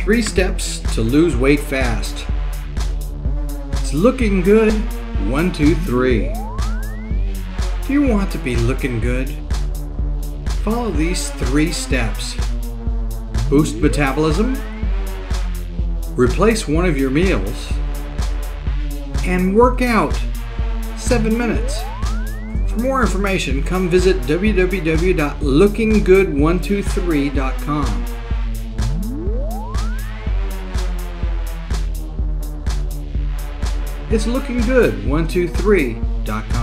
3 steps to lose weight fast. It's looking good. 1, 2, 3. Do you want to be looking good? Follow these 3 steps. Boost metabolism, replace one of your meals, and work out 7 minutes. For more information, come visit www.lookinggood123.com. It's lookinggood123.com.